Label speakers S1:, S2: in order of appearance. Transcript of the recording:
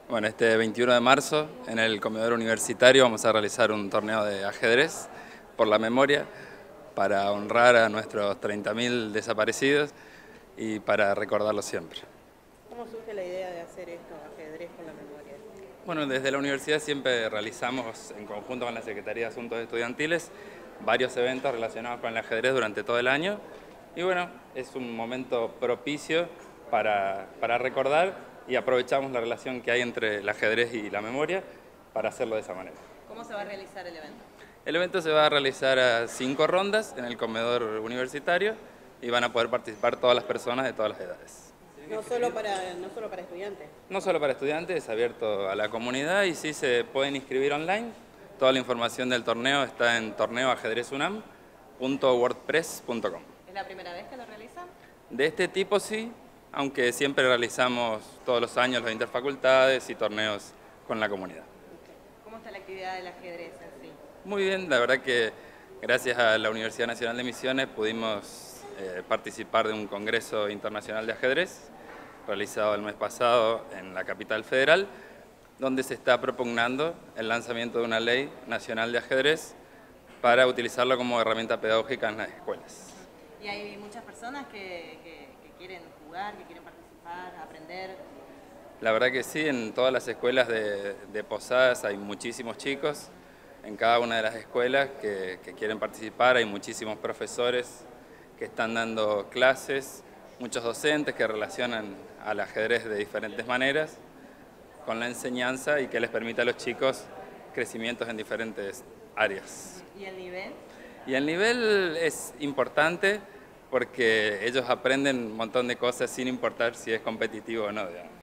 S1: Bueno, este 21 de marzo en el comedor universitario vamos a realizar un torneo de ajedrez por la memoria para honrar a nuestros 30.000 desaparecidos y para recordarlos siempre.
S2: ¿Cómo surge la idea de hacer esto, ajedrez por la memoria?
S1: Bueno, desde la universidad siempre realizamos, en conjunto con la Secretaría de Asuntos Estudiantiles, varios eventos relacionados con el ajedrez durante todo el año. Y bueno, es un momento propicio para recordar y aprovechamos la relación que hay entre el ajedrez y la memoria para hacerlo de esa manera.
S2: ¿Cómo se va a realizar el evento?
S1: El evento se va a realizar a 5 rondas en el comedor universitario y van a poder participar todas las personas de todas las edades.
S2: No solo para estudiantes.
S1: No solo para estudiantes, es abierto a la comunidad y sí se pueden inscribir online. Toda la información del torneo está en torneoajedrezunam.wordpress.com.
S2: ¿Es la primera vez que lo realizan?
S1: De este tipo sí, aunque siempre realizamos todos los años los interfacultades y torneos con la comunidad.
S2: ¿Cómo está la actividad del ajedrez en sí?
S1: Muy bien, la verdad que gracias a la Universidad Nacional de Misiones pudimos participar de un congreso internacional de ajedrez realizado el mes pasado en la capital federal, donde se está propugnando el lanzamiento de una ley nacional de ajedrez para utilizarlo como herramienta pedagógica en las escuelas.
S2: Y hay muchas personas que quieren jugar, que quieren participar, aprender.
S1: La verdad que sí, en todas las escuelas de Posadas hay muchísimos chicos, en cada una de las escuelas que quieren participar, hay muchísimos profesores que están dando clases, muchos docentes que relacionan al ajedrez de diferentes maneras con la enseñanza y que les permite a los chicos crecimientos en diferentes áreas.
S2: ¿Y el nivel?
S1: Y el nivel es importante porque ellos aprenden un montón de cosas sin importar si es competitivo o no, digamos.